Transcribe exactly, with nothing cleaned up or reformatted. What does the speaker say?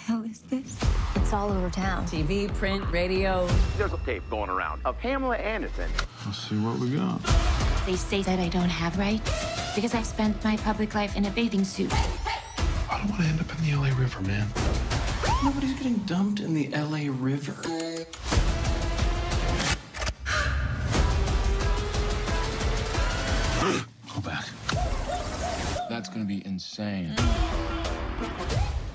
hell is this? It's all over town. T V, print, radio. There's a tape going around of Pamela Anderson. Let's see what we got. They say that I don't have rights because I spent my public life in a bathing suit. I don't want to end up in the L A River, man. Nobody's getting dumped in the L A River. Go back. That's gonna be insane.